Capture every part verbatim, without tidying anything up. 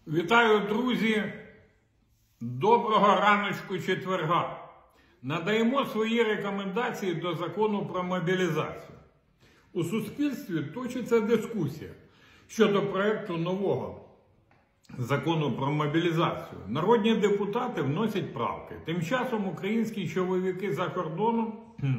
Вітаю, друзі! Доброго раночку четверга. Надаємо свої рекомендації до закону про мобілізацію. У суспільстві точиться дискусія щодо проекту нового закону про мобілізацію. Народні депутати вносять правки. Тим часом українські чоловіки за кордоном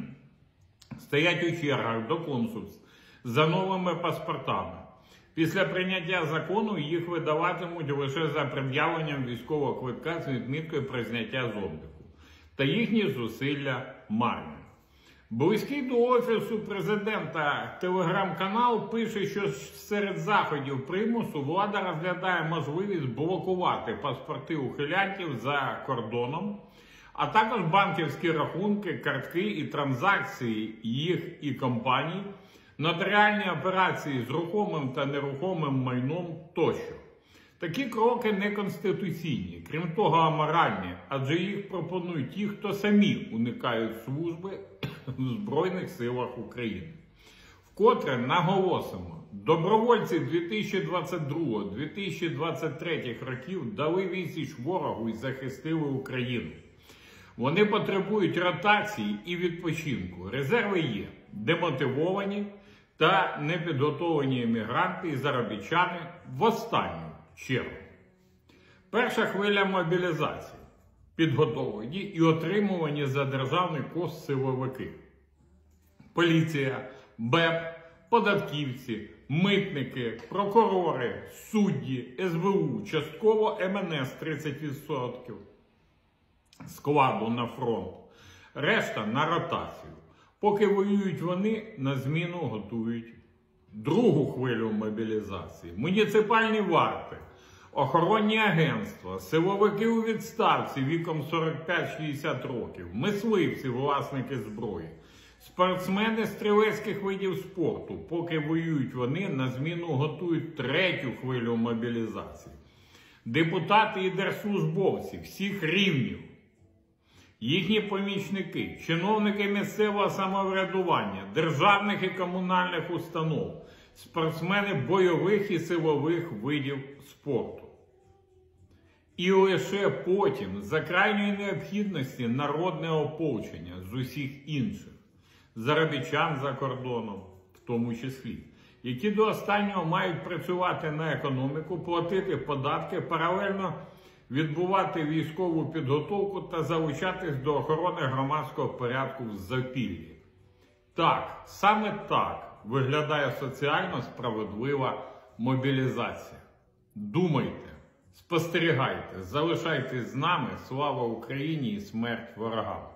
стоять у чергах до консульств за новими паспортами. Після прийняття закону їх видаватимуть лише за пред'явленням військового квитка з відміткою про зняття з обліку. Та їхні зусилля марні. Близький до Офісу Президента телеграм-канал пише, що серед заходів примусу влада розглядає можливість блокувати паспорти ухилянтів за кордоном, а також банківські рахунки, картки і транзакції їх і компаній, нотаріальні операції з рухомим та нерухомим майном тощо. Такі кроки неконституційні, крім того аморальні, адже їх пропонують ті, хто самі уникають служби в Збройних силах України. Вкотре наголосимо, добровольці дві тисячі двадцять другого - дві тисячі двадцять третього років дали відсіч ворогу і захистили Україну. Вони потребують ротації і відпочинку. Резерви є, демотивовані та непідготовлені емігранти і заробітчани в останню чергу. Перша хвиля мобілізації. Підготовлені і отримувані за державний кошт силовики. Поліція, БЕП, податківці, митники, прокурори, судді, ес ве у, частково ем ен ес тридцять відсотків складу на фронт, решта на ротацію. Поки воюють вони, на зміну готують другу хвилю мобілізації. Муніципальні варти, охоронні агентства, силовики у відставці віком сорок п'ять - шістдесят років, мисливці, власники зброї, спортсмени стрілецьких видів спорту. Поки воюють вони, на зміну готують третю хвилю мобілізації. Депутати і держслужбовці всіх рівнів, їхні помічники, чиновники місцевого самоврядування, державних і комунальних установ, спортсмени бойових і силових видів спорту. І лише потім, за крайньої необхідності, народне ополчення з усіх інших, заробітчан за кордоном в тому числі, які до останнього мають працювати на економіку, платити податки, паралельно відбувати військову підготовку та залучатись до охорони громадського порядку в запіллі. Так, саме так виглядає соціально справедлива мобілізація. Думайте, спостерігайте, залишайтесь з нами. Слава Україні і смерть ворогам!